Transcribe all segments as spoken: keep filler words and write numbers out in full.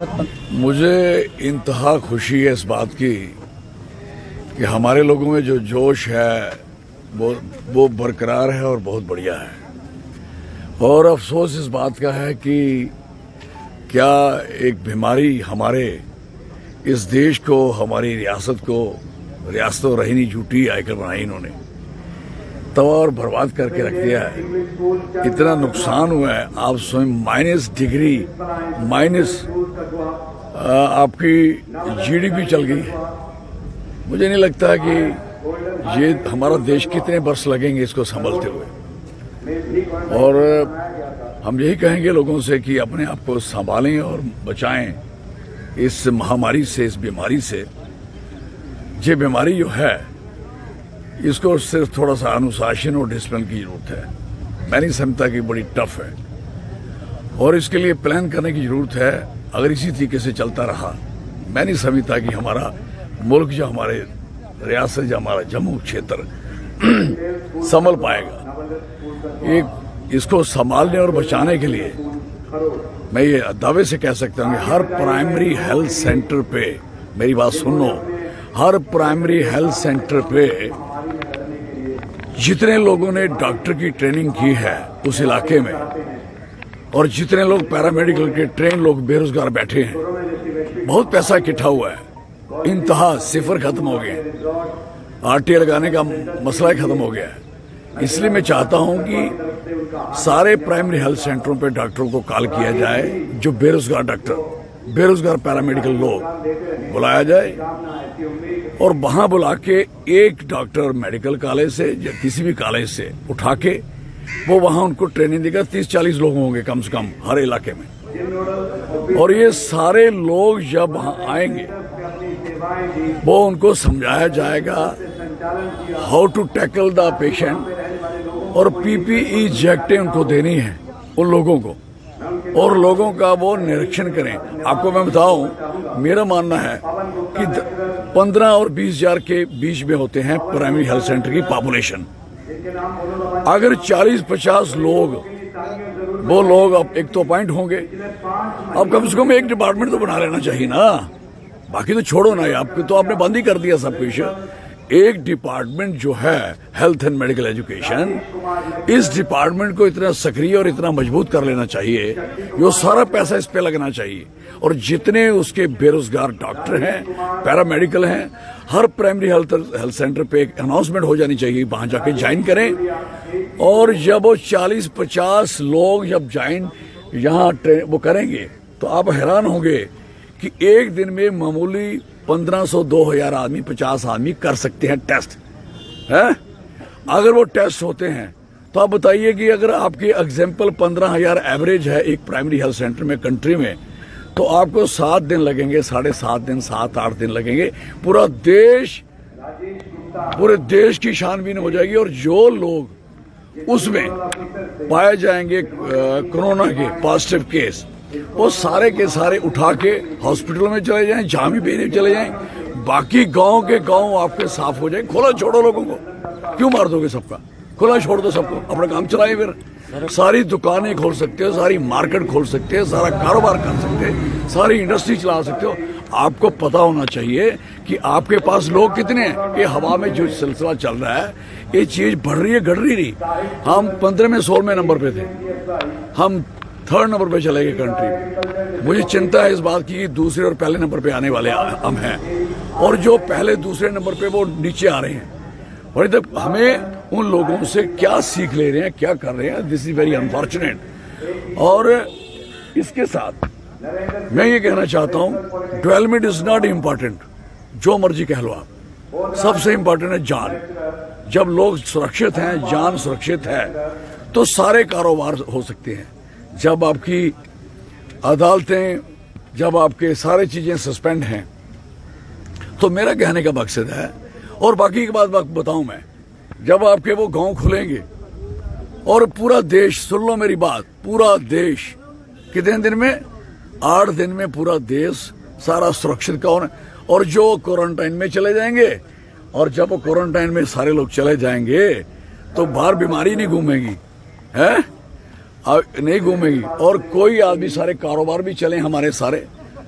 मुझे इंतहा खुशी है इस बात की कि हमारे लोगों में जो जोश है वो वो बरकरार है और बहुत बढ़िया है। और अफसोस इस बात का है कि क्या एक बीमारी हमारे इस देश को, हमारी रियासत को, रियासत और रही नहीं झूठी आयकर बनाई इन्होंने, तबाह और बर्बाद करके रख दिया है। इतना नुकसान हुआ है, आप स्वयं माइनस डिग्री माइनस आपकी जीडीपी चल गई है। मुझे नहीं लगता कि ये हमारा देश कितने वर्ष लगेंगे इसको संभलते हुए। और हम यही कहेंगे लोगों से कि अपने आप को संभालें और बचाएं इस महामारी से, इस बीमारी से। ये बीमारी जो है इसको सिर्फ थोड़ा सा अनुशासन और डिसिप्लिन की जरूरत है। मैं नहीं समझता कि बड़ी टफ है और इसके लिए प्लान करने की जरूरत है। अगर इसी तरीके से चलता रहा, मैं नहीं समझता कि हमारा मुल्क, जो हमारे रियासत, जो हमारा जम्मू क्षेत्र संभल पाएगा। एक इसको संभालने और बचाने के लिए मैं ये दावे से कह सकता हूँ कि हर प्राइमरी हेल्थ सेंटर पे, मेरी बात सुनो, हर प्राइमरी हेल्थ सेंटर पे जितने लोगों ने डॉक्टर की ट्रेनिंग की है उस इलाके में, और जितने लोग पैरामेडिकल के ट्रेन लोग बेरोजगार बैठे हैं, बहुत पैसा इकट्ठा हुआ है, इंतहा सिफर खत्म हो गए, आरटीए लगाने का मसला ही खत्म हो गया है। इसलिए मैं चाहता हूं कि सारे प्राइमरी हेल्थ सेंटरों पे डॉक्टरों को कॉल किया जाए, जो बेरोजगार डॉक्टर, बेरोजगार पैरामेडिकल लोग बुलाया जाए, और वहां बुला के एक डॉक्टर मेडिकल कॉलेज से या किसी भी कॉलेज से उठा के वो वहां उनको ट्रेनिंग देगा। तीस चालीस लोग होंगे कम से कम हर इलाके में, और ये सारे लोग जब वहां आएंगे वो उनको समझाया जाएगा how to tackle the patient, और पीपीई जैकेटें उनको देनी है उन लोगों को, और लोगों का वो निरीक्षण करें। आपको मैं बताऊं, मेरा मानना है कि पंद्रह और बीस हजार के बीच में होते हैं प्राइमरी हेल्थ सेंटर की पॉपुलेशन। अगर चालीस पचास लोग, वो लोग अब एक तो अपॉइंट होंगे, अब कम से कम एक डिपार्टमेंट तो बना लेना चाहिए ना। बाकी तो छोड़ो ना, आपको तो आपने बंद ही कर दिया सब कुछ। एक डिपार्टमेंट जो है हेल्थ एंड मेडिकल एजुकेशन, इस डिपार्टमेंट को इतना सक्रिय और इतना मजबूत कर लेना चाहिए, वो सारा पैसा इस पे लगना चाहिए। और जितने उसके बेरोजगार डॉक्टर हैं, पैरामेडिकल हैं, हर प्राइमरी हेल्थ हेल्थ सेंटर पे एक अनाउंसमेंट हो जानी चाहिए, वहां जाके ज्वाइन करें। और जब वो चालीस पचास लोग जब ज्वाइन यहाँ वो करेंगे तो आप हैरान होंगे कि एक दिन में मामूली पंद्रह सौ दो हजार आदमी, पचास आदमी कर सकते हैं टेस्ट है। अगर वो टेस्ट होते हैं तो आप बताइए कि अगर आपकी एग्जाम्पल पंद्रह हजार एवरेज है एक प्राइमरी हेल्थ सेंटर में कंट्री में, तो आपको सात दिन लगेंगे, साढ़े सात दिन, सात आठ दिन लगेंगे। पूरा देश, पूरे देश की छानबीन हो जाएगी, और जो लोग उसमें पाए जाएंगे कोरोना के पॉजिटिव केस, वो सारे के सारे उठा के हॉस्पिटलों में चले जाएं, जहां भी भेजने चले जाएं। बाकी गांव के गांव आपके साफ हो जाए। खुला छोड़ो लोगों को, क्यों मार दोगे सबका? खुला छोड़ दो सबको, अपना काम चलाएं। फिर सारी दुकानें खोल सकते हो, सारी मार्केट खोल सकते हो, सारा कारोबार कर सकते हो, सारी इंडस्ट्री चला सकते हो। आपको पता होना चाहिए कि आपके पास लोग कितने हैं। ये हवा में जो सिलसिला चल रहा है, ये चीज बढ़ रही है, घट रही नहीं। हम पंद्रह में सोलहवें नंबर पे थे, हम थर्ड नंबर पे चले गए कंट्री में। मुझे चिंता है इस बात की कि दूसरे और पहले नंबर पे आने वाले हम हैं, और जो पहले दूसरे नंबर पे वो नीचे आ रहे हैं। और तक हमें उन लोगों से क्या सीख ले रहे हैं, क्या कर रहे हैं, दिस इज वेरी अनफॉर्चुनेट। और इसके साथ मैं ये कहना चाहता हूं, डेवलपमेंट इज नॉट इम्पोर्टेंट, जो मर्जी कह लो आप, सबसे इम्पोर्टेंट है जान। जब लोग सुरक्षित हैं, जान सुरक्षित है, तो सारे कारोबार हो सकते हैं। जब आपकी अदालतें, जब आपके सारी चीजें सस्पेंड हैं, तो मेरा कहने का मकसद है, और बाकी की बात बताऊं मैं, जब आपके वो गांव खुलेंगे और पूरा देश, सुन लो मेरी बात, पूरा देश कितने दिन में, आठ दिन में पूरा देश सारा सुरक्षित का होना। और जो क्वारंटाइन में चले जाएंगे, और जब वो क्वारंटाइन में सारे लोग चले जाएंगे तो बाहर बीमारी नहीं घूमेगी, है नहीं घूमेगी। और कोई आदमी, सारे कारोबार भी चले हमारे सारे,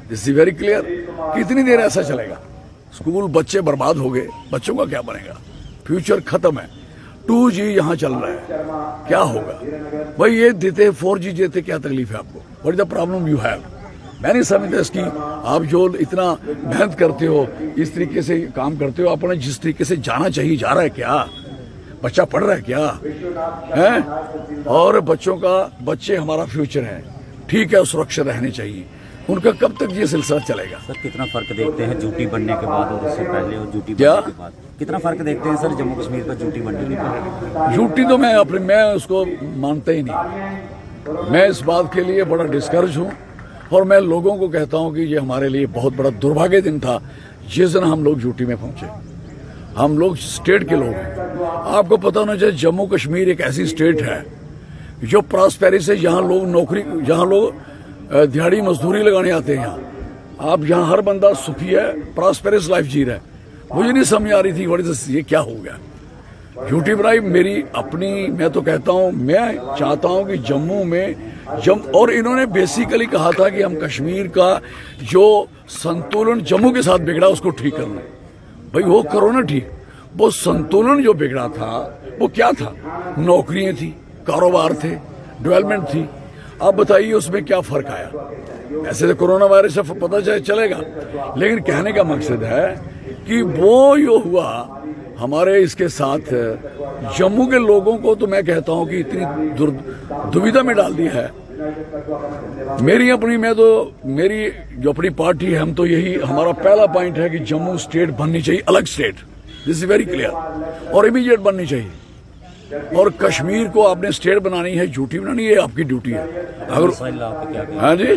दिस इज वेरी क्लियर। कितनी देर ऐसा चलेगा? स्कूल बच्चे बर्बाद हो गए, बच्चों का क्या बनेगा? फ्यूचर खत्म है। टू जी यहाँ चल रहा है, क्या होगा भाई? ये देते फोर जी देते, क्या तकलीफ है आपको? What is the problem you have? मैं नहीं समझता इसकी। आप जो इतना मेहनत करते हो, इस तरीके से काम करते हो, आपने जिस तरीके से जाना चाहिए जा रहा है क्या? बच्चा पढ़ रहा है क्या है? और बच्चों का बच्चे हमारा फ्यूचर है, ठीक है, सुरक्षित रहने चाहिए। उनका कब तक ये सिलसिला चलेगा? सर कितना फर्क देखते हैं ड्यूटी बनने के बाद और उससे पहले और ड्यूटी क्या? बनने के बाद? कितना फर्क देखते हैं सर जम्मू कश्मीर का ड्यूटी बनने के बाद? ड्यूटी तो मैं अपने मैं उसको मानता ही नहीं। मैं इस बात के लिए बड़ा डिस्करेज हूँ और मैं लोगों को कहता हूँ कि ये हमारे लिए बहुत बड़ा दुर्भाग्य दिन था जिस दिन हम लोग ड्यूटी में पहुंचे। हम लोग स्टेट के लोग हैं। आपको पता होना चाहिए जम्मू कश्मीर एक ऐसी स्टेट है जो प्रॉस्पेरिटी से, जहाँ लोग नौकरी, जहाँ लोग दिहाड़ी मजदूरी लगाने आते हैं। यहाँ आप यहाँ हर बंदा सुखी है, प्रॉस्पेरस लाइफ जी रहा है। मुझे नहीं समझ आ रही थी व्हाट इज ये क्या हो गया। ड्यूटी बनाई मेरी अपनी, मैं तो कहता हूँ, मैं चाहता हूँ कि जम्मू में जम और इन्होंने बेसिकली कहा था कि हम कश्मीर का जो संतुलन जम्मू के साथ बिगड़ा उसको ठीक करना है। भाई वो करो ना ठीक। वो संतुलन जो बिगड़ा था वो क्या था? नौकरियां थी, कारोबार थे, डेवलपमेंट थी। अब बताइए उसमें क्या फर्क आया? ऐसे तो कोरोना वायरस से पता चले चलेगा, लेकिन कहने का मकसद है कि वो जो हुआ हमारे इसके साथ जम्मू के लोगों को, तो मैं कहता हूं कि इतनी दुविधा में डाल दिया है। मेरी अपनी मैं तो मेरी जो अपनी पार्टी है, हम तो यही, हमारा पहला पॉइंट है कि जम्मू स्टेट बननी चाहिए, अलग state, this is very clear, और इमीडिएट बननी चाहिए। और कश्मीर को आपने स्टेट बनानी है, ड्यूटी बनानी है, आपकी ड्यूटी है। अगर हाँ जी,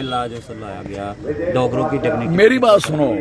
डॉगरों की टेक्निक। मेरी बात सुनो,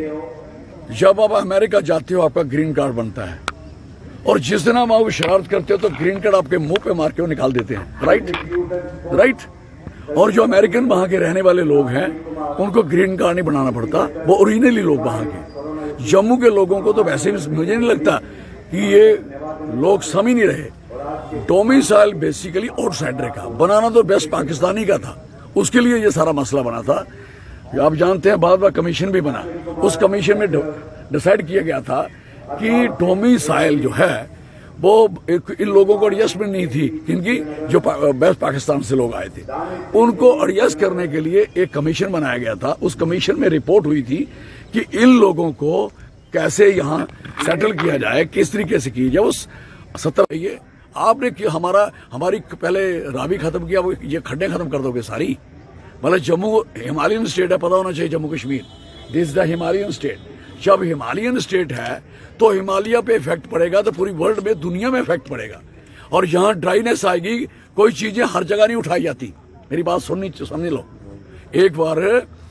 जब आप अमेरिका जाते हो आपका ग्रीन कार्ड बनता है, और जिस दिन आप वहां शरारत करते हो तो ग्रीन कार्ड आपके मुंह पे मार के वो निकाल देते हैं। Right right. और जो अमेरिकन वहां के रहने वाले लोग हैं उनको ग्रीन कार्ड नहीं बनाना पड़ता, वो ओरिजिनली लोग वहां के। जम्मू के लोगों को तो वैसे भी मुझे नहीं लगता कि ये लोग समझ नहीं रहे। डोमिसाइल बेसिकली आउटसाइडर का बनाना तो बेस्ट पाकिस्तानी का था, उसके लिए ये सारा मसला बना था। आप जानते हैं बाद में कमीशन भी बना, उस कमीशन में डिसाइड किया गया था कि डोमिसाइल जो है वो एक, इन लोगों को एडजस्टमेंट नहीं थी, क्योंकि जो पा, बेस्ट पाकिस्तान से लोग आए थे उनको एडजस्ट करने के लिए एक कमीशन बनाया गया था। उस कमीशन में रिपोर्ट हुई थी कि इन लोगों को कैसे यहाँ सेटल किया जाए, किस तरीके से की जाए। उस सत्तर ये आपने कि हमारा हमारी पहले रावी खत्म किया, वो ये खड्डे खत्म कर दोगे सारी। मतलब जम्मू हिमालयन स्टेट है, पता होना चाहिए Jammu Kashmir, this is the Himalayan state. जब हिमालयन स्टेट है तो हिमालय पे इफेक्ट पड़ेगा तो पूरी वर्ल्ड में, दुनिया में इफेक्ट पड़ेगा। और यहाँ ड्राइनेस आएगी, कोई चीजें हर जगह नहीं उठाई जाती। मेरी बात सुननी समझ लो। एक बार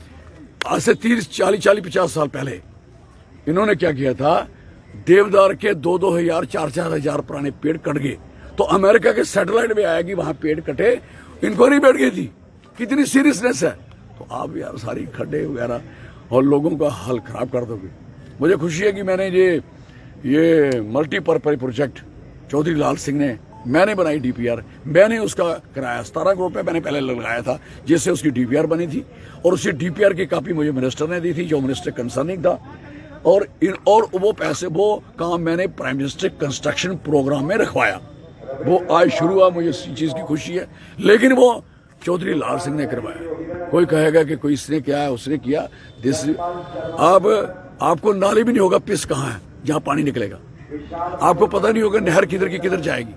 आज से तीस चालीस चालीस पचास साल पहले इन्होंने क्या किया था, देवदार के दो दो हजार चार चार हजार पुराने पेड़ कट गए, तो अमेरिका के सैटेलाइट में आया कि वहां पेड़ कटे, इंक्वायरी बैठ गई थी। कितनी सीरियसनेस है। तो आप यार सारी खड्डे वगैरह और लोगों का हाल खराब कर दोगे। मुझे खुशी है कि मैंने ये ये मल्टीपर्पज प्रोजेक्ट चौधरी लाल सिंह ने, मैंने बनाई डीपीआर, मैंने उसका कराया सतारह करोड़ रुपए मैंने पहले लगाया था, जिससे उसकी डीपीआर बनी थी। और उसी डीपीआर की कॉपी मुझे मिनिस्टर ने दी थी, जो मिनिस्टर कंसर्निंग था। और इन और वो पैसे, वो काम मैंने प्राइम मिनिस्टर कंस्ट्रक्शन प्रोग्राम में रखवाया। वो आज शुरू हुआ, मुझे इस चीज की खुशी है। लेकिन वो चौधरी लाल सिंह ने करवाया। कोई कहेगा कि कोई इसने किया है, उसने किया, दिस अब आपको नाली भी नहीं होगा पिस कहाँ है जहां पानी निकलेगा। आपको पता नहीं होगा नहर किधर की किधर जाएगी।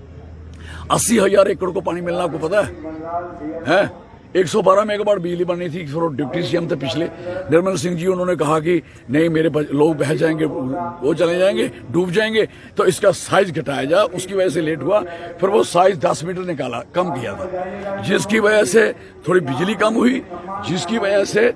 अस्सी हजार एकड़ को पानी मिलना आपको पता है, है? एक सौ बारह मेगावाट बिजली बननी थी। फिर डिप्टी सीएम थे पिछले निर्मल सिंह जी, उन्होंने कहा कि नहीं मेरे लोग बह जाएंगे, वो चले जाएंगे, डूब जाएंगे, तो इसका साइज घटाया जा। उसकी वजह से लेट हुआ। फिर वो साइज दस मीटर निकाला, कम किया था, जिसकी वजह से थोड़ी बिजली कम हुई, जिसकी वजह से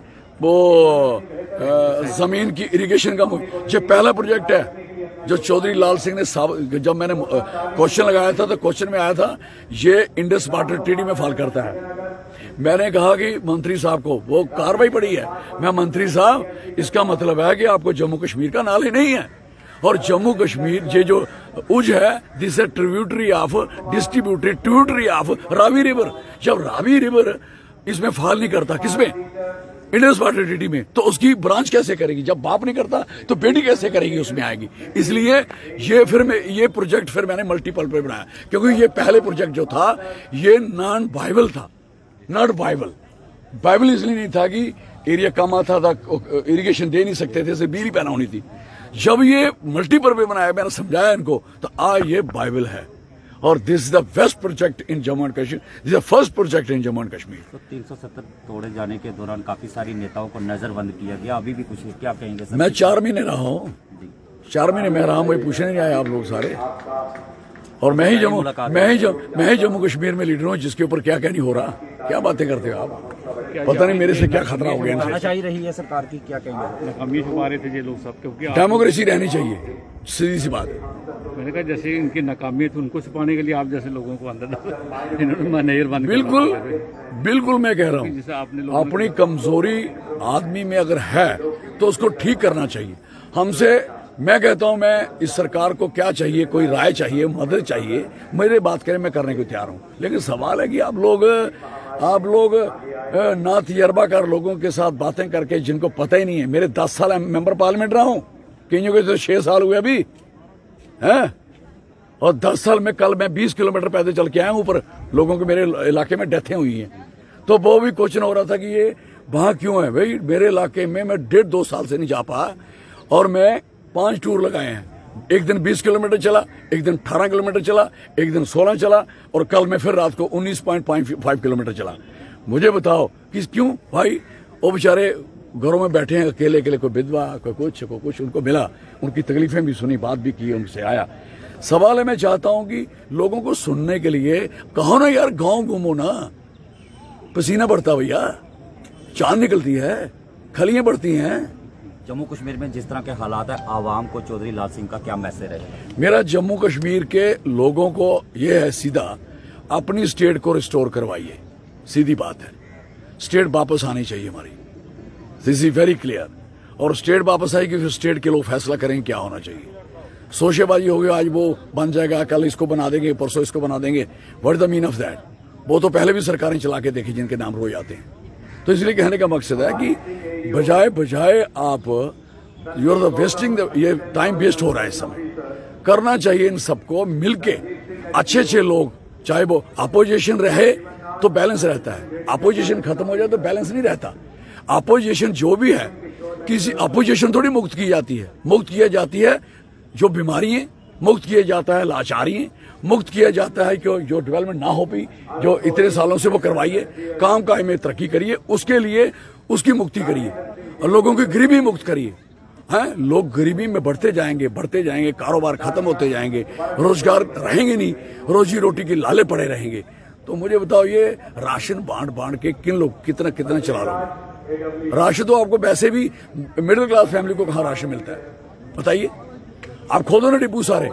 वो जमीन की इरिगेशन कम हुई। जो पहला प्रोजेक्ट है जो चौधरी लाल सिंह ने, जब मैंने क्वेश्चन लगाया था तो क्वेश्चन में आया था ये इंडस वाटर ट्रीटी में फॉल करता है। मैंने कहा कि मंत्री साहब को, वो कार्रवाई पड़ी है, मैं मंत्री साहब इसका मतलब है कि आपको जम्मू कश्मीर का नाले नहीं है। और जम्मू कश्मीर ये जो उज है, this a tributary of distributary tributary of Ravi river. जब रावी रिवर इसमें फॉल नहीं करता, किसमें? इंडियन स्पार्ट एलटीडी में, तो उसकी ब्रांच कैसे करेगी? जब बाप नहीं करता तो बेटी कैसे करेगी? उसमें आएगी। इसलिए ये फिर मैं ये प्रोजेक्ट फिर मैंने मल्टीपल पे बनाया, क्योंकि ये पहले प्रोजेक्ट जो था ये नॉन वाइबल था, नॉट वाइबल। वाइबल इसलिए नहीं था कि एरिया कम आता था, इरिगेशन दे नहीं सकते थे, सिर्फ बिजली पैदा होनी थी। जब ये मल्टीपल पे बनाया, मैंने समझाया इनको, तो आ ये बाइबल है। और this is the best project in Jammu and Kashmir, this is the first project in Jammu and Kashmir. तो तीन सौ सत्तर तोड़े जाने के दौरान काफी सारी नेताओं को नजरबंद किया गया, अभी भी कुछ क्या कहेंगे सर? मैं चार महीने रहा हूँ, चार महीने मैं रहा हूँ, वही पूछने नहीं आए आप लोग सारे। और मैं ही जम्मू मैं ही जम, मैं ही जम्मू कश्मीर में लीडर हूँ जिसके ऊपर क्या क्या नहीं हो रहा। क्या बातें करते हो आप? पता नहीं मेरे से क्या खतरा हो गया। तानाशाही रही है सरकार की, क्या कहेंगे? नाकामी छुपा रहे थे ये लोग सब, क्योंकि डेमोक्रेसी रहनी चाहिए, सीधी सी बात है। मैंने कहा जैसे इनकी नाकामी है तो उनको छुपाने के लिए आप जैसे लोगों को अंदर इन्होंने नहर बंद। बिल्कुल बिल्कुल, मैं कह रहा जैसे आपने हूँ अपनी कमजोरी आदमी में अगर है तो उसको ठीक करना चाहिए। हमसे मैं कहता हूं, मैं इस सरकार को क्या चाहिए, कोई राय चाहिए, मदद चाहिए, मेरे बात करें, मैं करने को तैयार हूं। लेकिन सवाल है कि आप लोग आप लोग ना तजर्बाकार लोगों के साथ बातें करके, जिनको पता ही नहीं है। मेरे दस साल मेंबर पार्लियामेंट रहा हूं, कईयों के तो छह साल हुए अभी हैं, और दस साल में कल मैं बीस किलोमीटर पैदल चल के आया हूं। ऊपर लोगों के मेरे इलाके में डेथें हुई हैं, तो वो भी क्वेश्चन हो रहा था कि ये वहां क्यों है। भाई मेरे इलाके में मैं डेढ़ दो साल से नहीं जा पाया, और मैं पांच टूर लगाए हैं। एक दिन बीस किलोमीटर चला, एक दिन अठारह किलोमीटर चला, एक दिन सोलह चला, और कल मैं फिर रात को उन्नीस पॉइंट पांच किलोमीटर चला। मुझे बताओ कि क्यों भाई? वो बेचारे घरों में बैठे हैं अकेले अकेले, कोई विधवा, कोई कुछ कोई कुछ, उनको मिला, उनकी तकलीफें भी सुनी, बात भी की, उनसे आया। सवाल है, मैं चाहता हूं कि लोगों को सुनने के लिए कहो ना यार, गांव घूमो ना, पसीना बढ़ता भैया, चांद निकलती है, खलियां बढ़ती हैं। जम्मू कश्मीर में जिस तरह के हालात है, आवाम को चौधरी लाल सिंह का क्या मैसेज है? मेरा जम्मू कश्मीर के लोगों को यह है सीधा, अपनी स्टेट को रिस्टोर करवाइए, सीधी बात है। स्टेट वापस आनी चाहिए हमारी, दिस इज वेरी क्लियर। और स्टेट वापस आएगी, फिर स्टेट के लोग फैसला करेंगे क्या होना चाहिए। सोशेबाजी हो गई, आज वो बन जाएगा, कल इसको बना देंगे, परसों इसको बना देंगे। What is the mean of that? वो तो पहले भी सरकारें चला के देखी जिनके नाम रोज आते हैं। तो इसलिए कहने का मकसद है कि बजाय बजाय आप यू आर द वेस्टिंग, ये टाइम वेस्ट हो रहा है इस समय। करना चाहिए इन सबको मिलके, अच्छे अच्छे लोग, चाहे वो अपोजिशन रहे तो बैलेंस रहता है, अपोजिशन खत्म हो जाए तो बैलेंस नहीं रहता। अपोजिशन जो भी है, किसी अपोजिशन थोड़ी मुक्त की जाती है, मुक्त किया जाती है जो बीमारी है, मुक्त किया जाता है लाचारी, मुक्त किया जाता है कि जो डेवलपमेंट ना हो पाई, जो इतने सालों से वो करवाइए, काम काज में तरक्की करिए, उसके लिए उसकी मुक्ति करिए, और लोगों की गरीबी मुक्त करिए। हैं, लोग गरीबी में बढ़ते जाएंगे बढ़ते जाएंगे, कारोबार खत्म होते जाएंगे, रोजगार रहेंगे नहीं, रोजी रोटी के लाले पड़े रहेंगे। तो मुझे बताओ, ये राशन बांट बांट के किन लोग कितना कितना चला लोगे? राशन तो आपको वैसे भी मिडिल क्लास फैमिली को कहाँ राशन मिलता है बताइए? आप खोदो ना डिपू सारे।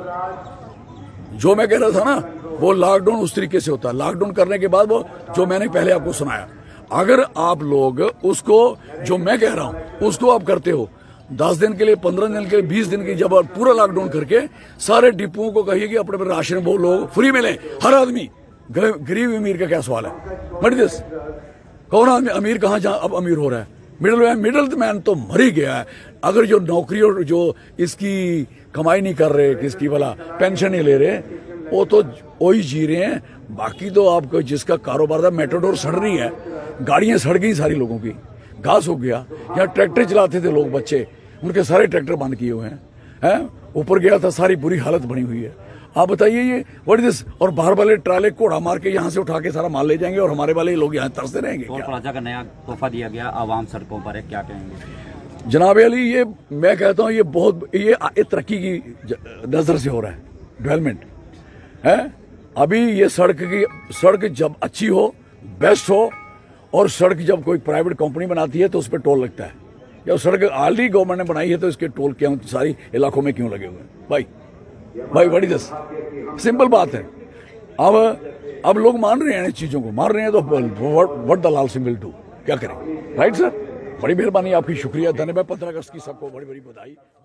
जो मैं कह रहा था ना, वो लॉकडाउन उस तरीके से होता है। लॉकडाउन करने के बाद वो जो मैंने पहले आपको सुनाया, अगर आप लोग उसको, जो मैं कह रहा हूं उसको आप करते हो, दस दिन के लिए, पंद्रह दिन के लिए, बीस दिन की, जब आप पूरा लॉकडाउन करके सारे डिपुओं को कहिए कि अपने अपने राशन वो लोग फ्री मिले, हर आदमी। गरीब अमीर का क्या सवाल है? मट दिस, कौन आदमी अमीर कहाँ जा अब अमीर हो रहा है? मिडिल मैन मिडिल मैन तो मर ही गया है। अगर जो नौकरी और जो इसकी कमाई नहीं कर रहे, किसकी वाला पेंशन नहीं ले रहे, वो तो वही जी रहे हैं। बाकी तो आपको जिसका कारोबार था, मेट्रोडोर सड़ रही है, गाड़ियां सड़ गई सारी लोगों की, घास हो गया। यहाँ ट्रैक्टर चलाते थे लोग, बच्चे, उनके सारे ट्रैक्टर बंद किए हुए हैं, हैं? ऊपर गया था, सारी बुरी हालत बनी हुई है। आप बताइए ये व्हाट इज दिस? और बाहर वाले ट्राले घोड़ा मार के यहाँ से उठा के सारा माल ले जाएंगे, और हमारे वाले लोग यहाँ तरसते रहेंगे। टोल प्लाजा का नया तोहफा दिया गया, आवाम सड़कों पर है, क्या कहेंगे? जनाब अली, ये मैं कहता हूँ ये बहुत ये, ये तरक्की की नजर से हो रहा है, डेवलपमेंट है। अभी ये सड़क की सड़क जब अच्छी हो, बेस्ट हो, और सड़क जब कोई प्राइवेट कंपनी बनाती है तो उस पर टोल लगता है। जब सड़क ऑलरेडी गवर्नमेंट ने बनाई है तो इसके टोल क्यों सारी इलाकों में क्यों लगे हुए हैं? भाई भाई बड़ी दस सिंपल बात है। अब अब लोग मान रहे हैं इन चीजों को, मान रहे हैं, तो what the Lal Singh will do, क्या करें? राइट सर, बड़ी मेहरबानी आपकी, शुक्रिया, धन्यवाद। पंद्रह अगस्त की सबको बड़ी बड़ी बधाई।